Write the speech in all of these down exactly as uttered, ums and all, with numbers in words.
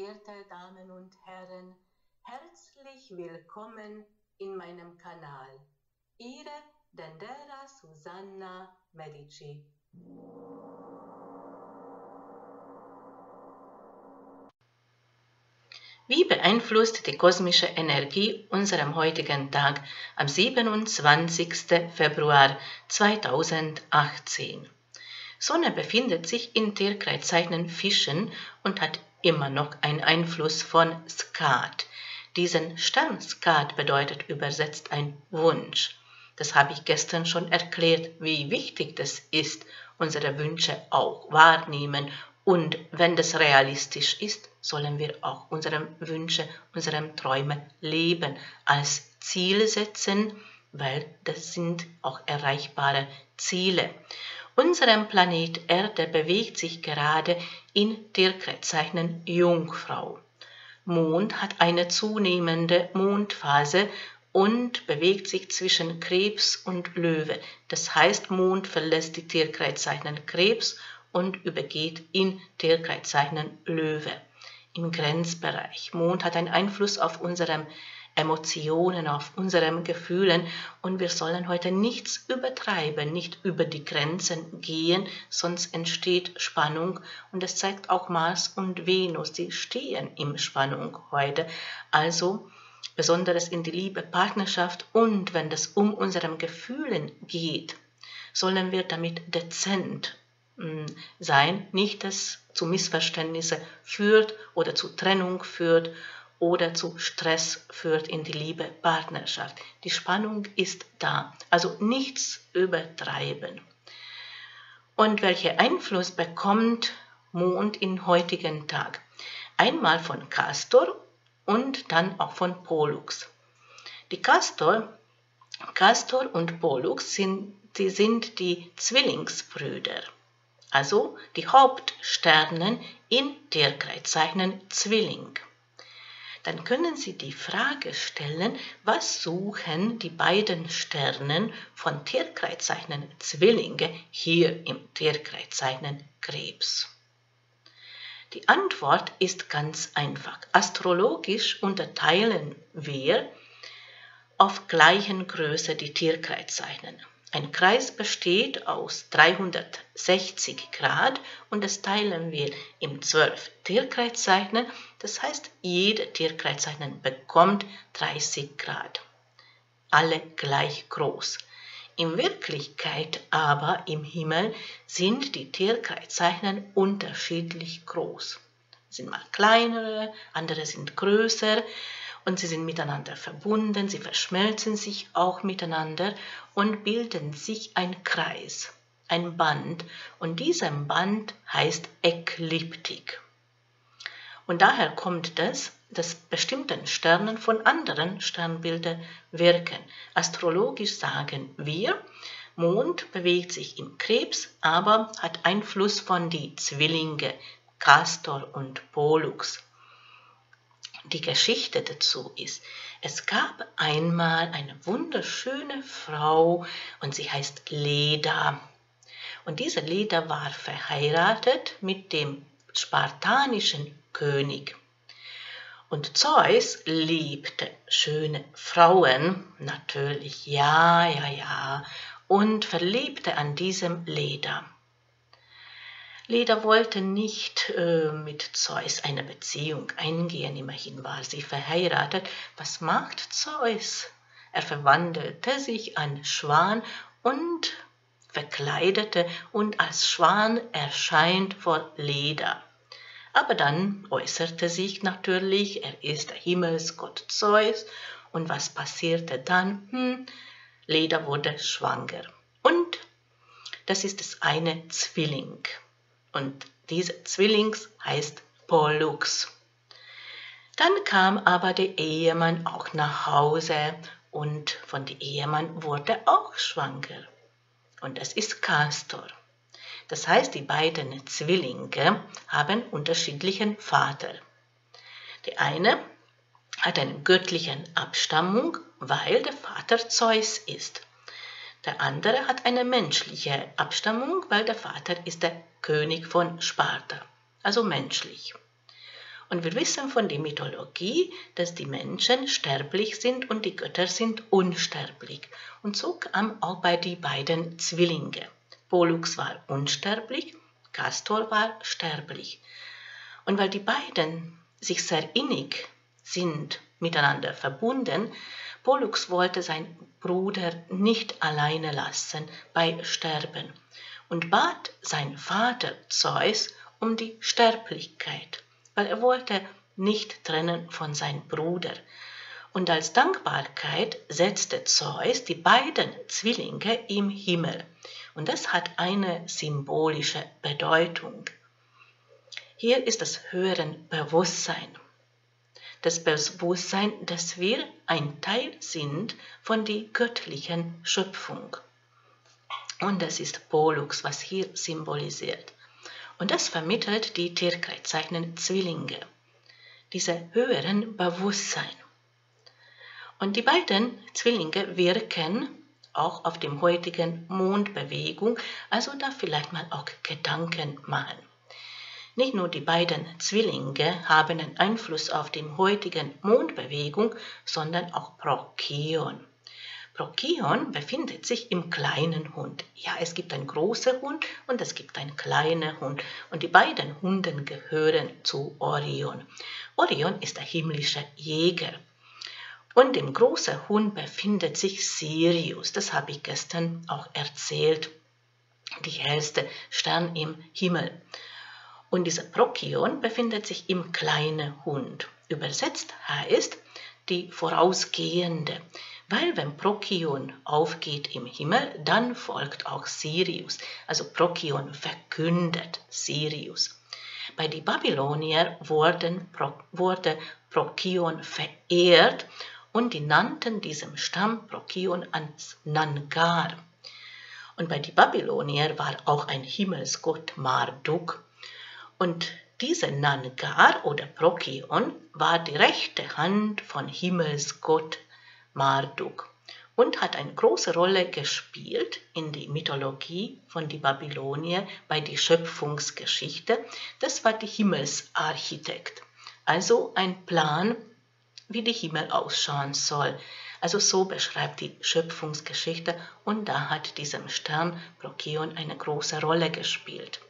verehrte Damen und Herren, herzlich willkommen in meinem Kanal. Ihre Dendera Susanna Medici. Wie beeinflusst die kosmische Energie unserem heutigen Tag am siebenundzwanzigsten Februar zweitausendachtzehn? Sonne befindet sich in Tierkreiszeichen Fischen und hat immer noch einen Einfluss von Skat. Diesen Stern Skat bedeutet übersetzt ein Wunsch. Das habe ich gestern schon erklärt, wie wichtig das ist, unsere Wünsche auch wahrnehmen. Und wenn das realistisch ist, sollen wir auch unsere Wünsche, unsere Träume leben, als Ziel setzen, weil das sind auch erreichbare Ziele. Unser Planet Erde bewegt sich gerade in Tierkreiszeichen Jungfrau. Mond hat eine zunehmende Mondphase und bewegt sich zwischen Krebs und Löwe. Das heißt, Mond verlässt die Tierkreiszeichen Krebs und übergeht in Tierkreiszeichen Löwe. Im Grenzbereich. Mond hat einen Einfluss auf unsere Emotionen, auf unsere Gefühle und wir sollen heute nichts übertreiben, nicht über die Grenzen gehen, sonst entsteht Spannung und das zeigt auch Mars und Venus, die stehen in Spannung heute. Also besonders in die Liebe, Partnerschaft und wenn es um unsere Gefühle geht, sollen wir damit dezent sein, nicht dass zu Missverständnissen führt oder zu Trennung führt oder zu Stress führt in die Liebe, Partnerschaft. Die Spannung ist da, also nichts übertreiben. Und welchen Einfluss bekommt Mond im heutigen Tag? Einmal von Castor und dann auch von Pollux. Die Castor, Castor und Pollux sind die, sind die Zwillingsbrüder. Also die Hauptsternen in Tierkreiszeichen Zwilling. Dann können Sie die Frage stellen, was suchen die beiden Sternen von Tierkreiszeichen Zwillinge hier im Tierkreiszeichen Krebs? Die Antwort ist ganz einfach. Astrologisch unterteilen wir auf gleichen Größe die Tierkreiszeichen. Ein Kreis besteht aus dreihundertsechzig Grad und das teilen wir in zwölf Tierkreiszeichen. Das heißt, jede Tierkreiszeichen bekommt dreißig Grad. Alle gleich groß. In Wirklichkeit aber im Himmel sind die Tierkreiszeichen unterschiedlich groß. Sind mal kleinere, andere sind größer. Und sie sind miteinander verbunden, sie verschmelzen sich auch miteinander und bilden sich ein Kreis, ein Band. Und dieser Band heißt Ekliptik. Und daher kommt es, dass bestimmte Sterne von anderen Sternbildern wirken. Astrologisch sagen wir, Mond bewegt sich im Krebs, aber hat Einfluss von den Zwillinge, Castor und Pollux. Die Geschichte dazu ist, es gab einmal eine wunderschöne Frau und sie heißt Leda. Und diese Leda war verheiratet mit dem spartanischen König. Und Zeus liebte schöne Frauen, natürlich, ja, ja, ja, und verliebte an diesem Leda. Leda wollte nicht äh, mit Zeus eine Beziehung eingehen, immerhin war sie verheiratet. Was macht Zeus? Er verwandelte sich an Schwan und verkleidete und als Schwan erscheint vor Leda. Aber dann äußerte sich natürlich, er ist der Himmelsgott Zeus. Und was passierte dann? Hm, Leda wurde schwanger. Und das ist das eine Zwilling. Und dieser Zwilling heißt Pollux. Dann kam aber der Ehemann auch nach Hause und von dem Ehemann wurde auch schwanger. Und das ist Castor. Das heißt, die beiden Zwillinge haben unterschiedlichen Vater. Der eine hat eine göttliche Abstammung, weil der Vater Zeus ist. Der andere hat eine menschliche Abstammung, weil der Vater ist der König von Sparta, also menschlich. Und wir wissen von der Mythologie, dass die Menschen sterblich sind und die Götter sind unsterblich. Und so kam auch bei den beiden Zwillinge. Pollux war unsterblich, Castor war sterblich. Und weil die beiden sich sehr innig sind, miteinander verbunden, Pollux wollte seinen Bruder nicht alleine lassen bei Sterben und bat seinen Vater Zeus um die Sterblichkeit, weil er wollte nicht trennen von seinem Bruder. Und als Dankbarkeit setzte Zeus die beiden Zwillinge im Himmel. Und das hat eine symbolische Bedeutung. Hier ist das höhere Bewusstsein. Das Bewusstsein, dass wir ein Teil sind von der göttlichen Schöpfung. Und das ist Pollux, was hier symbolisiert. Und das vermittelt die Tierkreiszeichen Zwillinge, diese höheren Bewusstsein. Und die beiden Zwillinge wirken auch auf dem heutigen Mondbewegung, also da vielleicht mal auch Gedanken machen. Nicht nur die beiden Zwillinge haben einen Einfluss auf die heutige Mondbewegung, sondern auch Procyon. Procyon befindet sich im kleinen Hund. Ja, es gibt einen großen Hund und es gibt einen kleinen Hund. Und die beiden Hunden gehören zu Orion. Orion ist der himmlische Jäger. Und im großen Hund befindet sich Sirius. Das habe ich gestern auch erzählt. Die hellste Stern im Himmel. Und dieser Procyon befindet sich im kleinen Hund. Übersetzt heißt die vorausgehende. Weil wenn Procyon aufgeht im Himmel, dann folgt auch Sirius. Also Procyon verkündet Sirius. Bei den Babyloniern wurden, wurde Procyon verehrt und die nannten diesen Stamm Procyon als Nangar. Und bei den Babyloniern war auch ein Himmelsgott Marduk. Und dieser Nangar oder Procyon war die rechte Hand von Himmelsgott Marduk und hat eine große Rolle gespielt in der Mythologie von den Babyloniern bei der Schöpfungsgeschichte. Das war der Himmelsarchitekt, also ein Plan, wie der Himmel ausschauen soll. Also so beschreibt die Schöpfungsgeschichte und da hat diesem Stern Procyon eine große Rolle gespielt.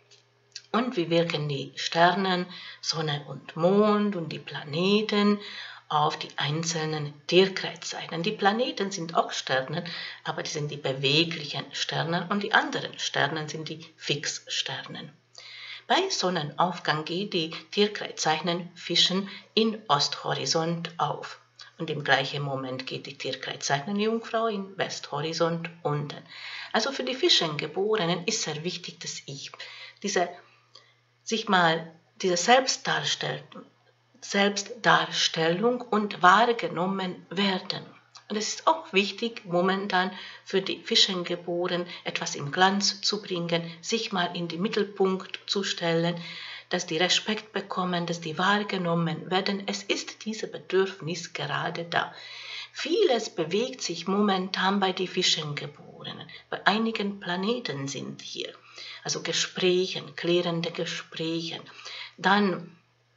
Und wie wirken die Sterne, Sonne und Mond und die Planeten auf die einzelnen Tierkreiszeichen. Die Planeten sind auch Sterne, aber die sind die beweglichen Sterne und die anderen Sterne sind die Fixsterne. Bei Sonnenaufgang geht die Tierkreiszeichen Fischen in Osthorizont auf. Und im gleichen Moment geht die Tierkreiszeichen Jungfrau in Westhorizont unten. Also für die Fischengeborenen ist sehr wichtig, dass ich diese sich mal diese Selbstdarstellung, Selbstdarstellung und wahrgenommen werden. Und es ist auch wichtig, momentan für die Fischengeborenen etwas im Glanz zu bringen, sich mal in den Mittelpunkt zu stellen, dass die Respekt bekommen, dass die wahrgenommen werden. Es ist dieses Bedürfnis gerade da. Vieles bewegt sich momentan bei den Fischengeborenen. Bei einigen Planeten sind hier. Also Gespräche, klärende Gespräche. Dann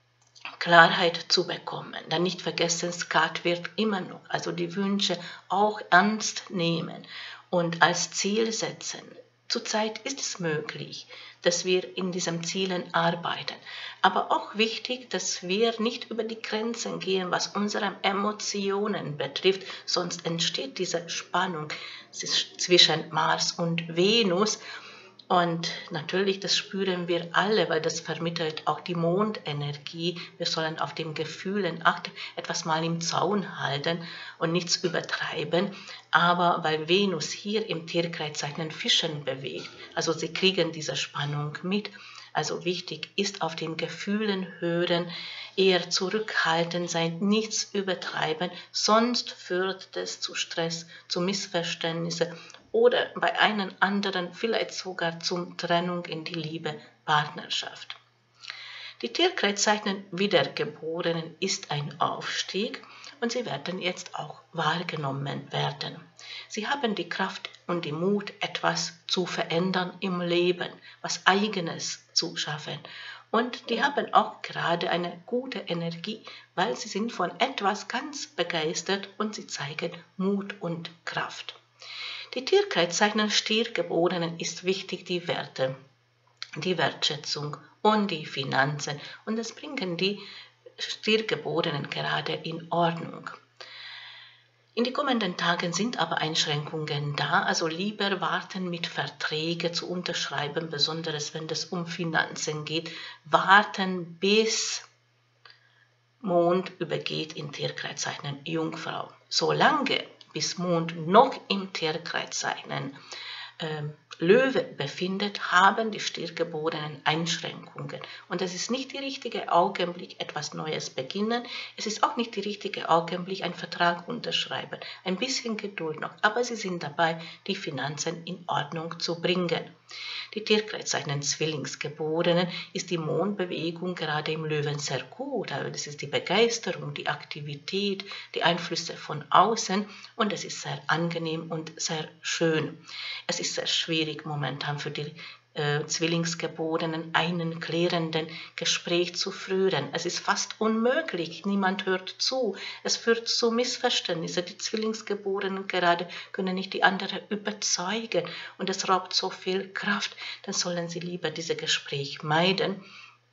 Klarheit zu bekommen. Dann nicht vergessen, Skat wird immer noch. Also die Wünsche auch ernst nehmen und als Ziel setzen. Zurzeit ist es möglich, dass wir in diesen Zielen arbeiten. Aber auch wichtig, dass wir nicht über die Grenzen gehen, was unsere Emotionen betrifft. Sonst entsteht diese Spannung zwischen Mars und Venus. Und natürlich, das spüren wir alle, weil das vermittelt auch die Mondenergie. Wir sollen auf den Gefühlen achten, etwas mal im Zaun halten und nichts übertreiben. Aber weil Venus hier im Tierkreiszeichen Fischen bewegt, also sie kriegen diese Spannung mit. Also wichtig ist auf den Gefühlen hören, eher zurückhaltend sein, nichts übertreiben, sonst führt das zu Stress, zu Missverständnissen oder bei einem anderen vielleicht sogar zur Trennung in die Liebe, Partnerschaft. Die Tierkreiszeichen Wiedergeborenen ist ein Aufstieg und sie werden jetzt auch wahrgenommen werden. Sie haben die Kraft und den Mut, etwas zu verändern im Leben, was Eigenes zu schaffen. Und die haben auch gerade eine gute Energie, weil sie sind von etwas ganz begeistert und sie zeigen Mut und Kraft. Die Tierkreiszeichen Stiergeborenen ist wichtig die Werte, die Wertschätzung und die Finanzen. Und das bringen die Stiergeborenen gerade in Ordnung. In den kommenden Tagen sind aber Einschränkungen da, also lieber warten mit Verträgen zu unterschreiben, besonders wenn es um Finanzen geht, warten bis Mond übergeht in Tierkreiszeichen Jungfrau. Solange bis Mond noch im Tierkreiszeichen ähm, Löwe befindet, haben die Stiergeborenen Einschränkungen. Und es ist nicht der richtige Augenblick, etwas Neues beginnen. Es ist auch nicht der richtige Augenblick, einen Vertrag unterschreiben. Ein bisschen Geduld noch, aber sie sind dabei, die Finanzen in Ordnung zu bringen. Die Tierkreiszeichen Zwillingsgeborenen ist die Mondbewegung gerade im Löwen sehr gut. Also das ist die Begeisterung, die Aktivität, die Einflüsse von außen und es ist sehr angenehm und sehr schön. Es ist sehr schwierig momentan für die äh, Zwillingsgeborenen einen klärenden Gespräch zu führen. Es ist fast unmöglich, niemand hört zu. Es führt zu Missverständnissen. Die Zwillingsgeborenen gerade können nicht die anderen überzeugen und es raubt so viel Kraft. Dann sollen sie lieber dieses Gespräch meiden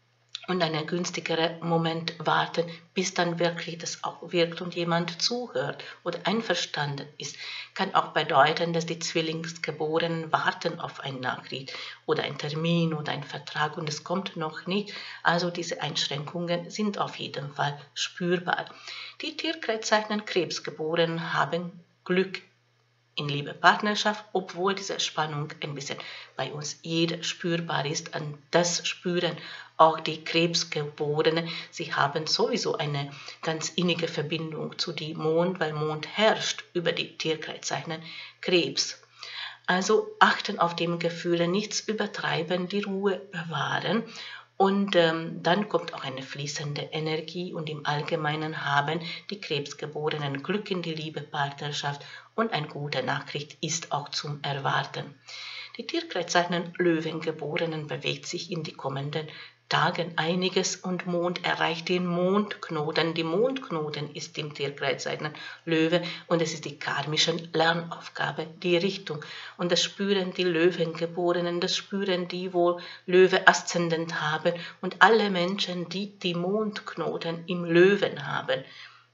und einen günstigeren Moment warten, bis dann wirklich das auch wirkt und jemand zuhört oder einverstanden ist. Kann auch bedeuten, dass die Zwillingsgeborenen warten auf eine Nachricht oder einen Termin oder einen Vertrag und es kommt noch nicht. Also diese Einschränkungen sind auf jeden Fall spürbar. Die Tierkreiszeichen Krebsgeborenen haben Glück in Liebe, Partnerschaft, obwohl diese Spannung ein bisschen bei uns jeder spürbar ist. Und das spüren auch die Krebsgeborenen. Sie haben sowieso eine ganz innige Verbindung zu dem Mond, weil Mond herrscht über die Tierkreiszeichen Krebs. Also achten auf die Gefühle, nichts übertreiben, die Ruhe bewahren. Und ähm, dann kommt auch eine fließende Energie und im Allgemeinen haben die Krebsgeborenen Glück in die Liebe, Partnerschaft und eine gute Nachricht ist auch zum Erwarten. Die Tierkreiszeichen Löwengeborenen bewegt sich in die kommenden Tagen einiges und Mond erreicht den Mondknoten. Die Mondknoten ist im Tierkreiszeichen Löwe und es ist die karmische Lernaufgabe, die Richtung. Und das spüren die Löwengeborenen, das spüren die, wo Löwe Aszendent haben und alle Menschen, die die Mondknoten im Löwen haben.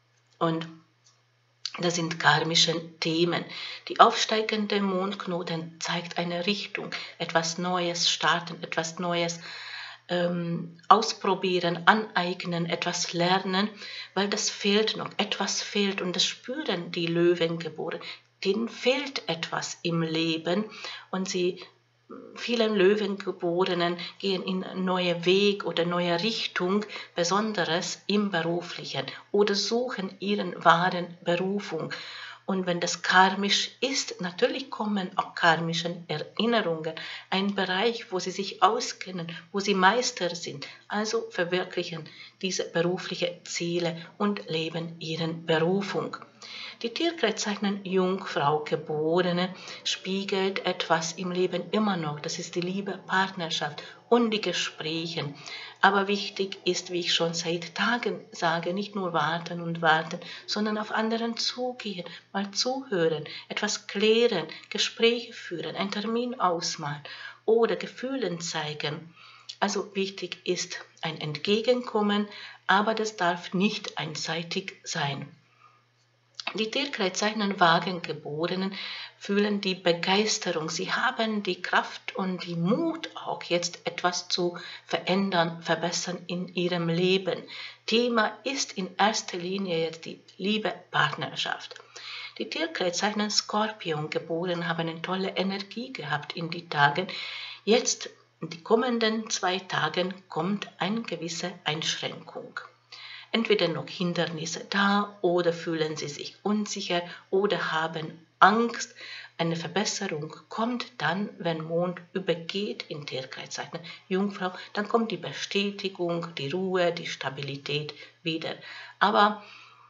Und das sind karmische Themen. Die aufsteigende Mondknoten zeigt eine Richtung, etwas Neues starten, etwas Neues ähm, ausprobieren, aneignen, etwas lernen, weil das fehlt noch, etwas fehlt und das spüren die Löwengeborenen. Denen fehlt etwas im Leben und sie Viele Löwengeborenen gehen in neue Weg oder neue Richtung, besonders im Beruflichen, oder suchen ihren wahren Berufung. Und wenn das karmisch ist, natürlich kommen auch karmische Erinnerungen, ein Bereich, wo sie sich auskennen, wo sie Meister sind, also verwirklichen diese beruflichen Ziele und leben ihren Berufung. Die Tierkreiszeichen Jungfrau Geborene spiegelt etwas im Leben immer noch. Das ist die Liebe, Partnerschaft und die Gespräche. Aber wichtig ist, wie ich schon seit Tagen sage, nicht nur warten und warten, sondern auf anderen zugehen, mal zuhören, etwas klären, Gespräche führen, einen Termin ausmalen oder Gefühlen zeigen. Also wichtig ist ein Entgegenkommen, aber das darf nicht einseitig sein. Die Tierkreiszeichen Wagengeborenen fühlen die Begeisterung. Sie haben die Kraft und die Mut auch jetzt etwas zu verändern, verbessern in ihrem Leben. Thema ist in erster Linie jetzt die Liebe, Partnerschaft. Die Tierkreiszeichen Skorpion geboren haben eine tolle Energie gehabt in die Tagen. Jetzt in die kommenden zwei Tagen kommt eine gewisse Einschränkung. Entweder noch Hindernisse da oder fühlen sie sich unsicher oder haben Angst. Eine Verbesserung kommt dann, wenn Mond übergeht in Tierkreiszeichen Jungfrau, dann kommt die Bestätigung, die Ruhe, die Stabilität wieder. Aber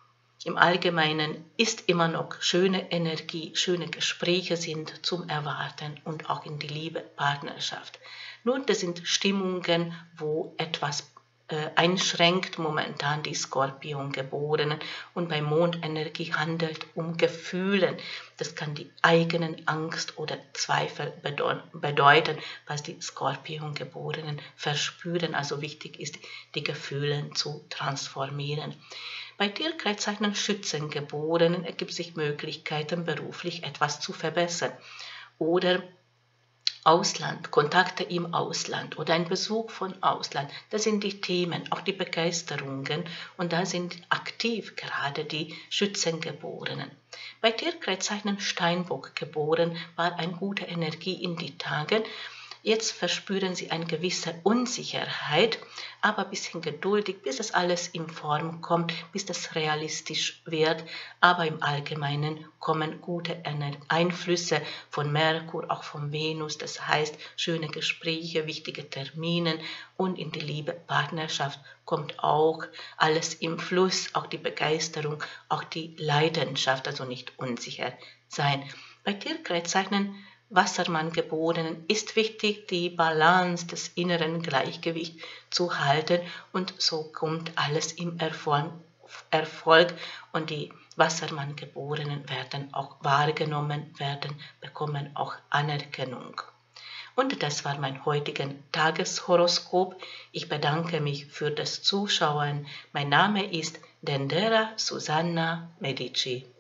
Im Allgemeinen ist immer noch schöne Energie, schöne Gespräche sind zum Erwarten und auch in die Liebe, Partnerschaft. Nur das sind Stimmungen, wo etwas äh, einschränkt momentan die Skorpiongeborenen und bei Mondenergie handelt um Gefühlen. Das kann die eigenen Angst oder Zweifel bedeuten, was die Skorpiongeborenen verspüren. Also wichtig ist, die Gefühle zu transformieren. Bei Tierkreiszeichen Schützengeborenen ergibt sich Möglichkeiten, beruflich etwas zu verbessern oder Ausland, Kontakte im Ausland oder ein Besuch von Ausland, das sind die Themen, auch die Begeisterungen und da sind aktiv gerade die Schützengeborenen. Bei Tierkreiszeichen Steinbock geboren war eine gute Energie in die Tagen. Jetzt verspüren sie eine gewisse Unsicherheit, aber ein bisschen geduldig, bis es alles in Form kommt, bis das realistisch wird. Aber im Allgemeinen kommen gute Einflüsse von Merkur, auch von Venus, das heißt schöne Gespräche, wichtige Termine und in die Liebe, Partnerschaft kommt auch alles im Fluss, auch die Begeisterung, auch die Leidenschaft, also nicht unsicher sein. Bei Tierkreiszeichen Wassermanngeborenen ist wichtig, die Balance des inneren Gleichgewichts zu halten und so kommt alles im Erfolg und die Wassermanngeborenen werden auch wahrgenommen, werden, bekommen auch Anerkennung. Und das war mein heutiges Tageshoroskop. Ich bedanke mich für das Zuschauen. Mein Name ist Dendera Susanna Medici.